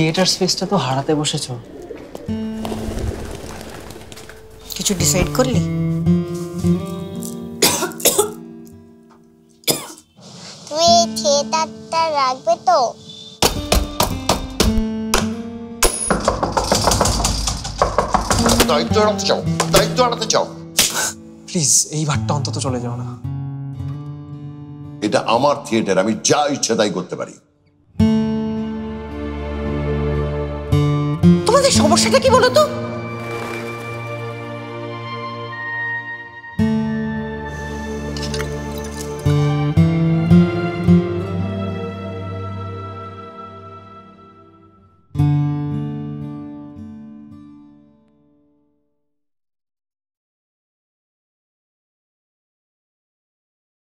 Theatre স্পেসটা তো হারাতে বসেছো। কিছু ডিসাইড করলি? তুমি এই থিয়েটারটা রাখবে তো? দায়িত্ব এড়াতে চাও, দায়িত্ব এড়াতে চাও। প্লিজ এই বারটা অন্তত চলে যাও না। এটা আমার থিয়েটার, আমি যা ইচ্ছা তাই করতে পারি। তোমাদের সমস্যাটা কি বলো তো?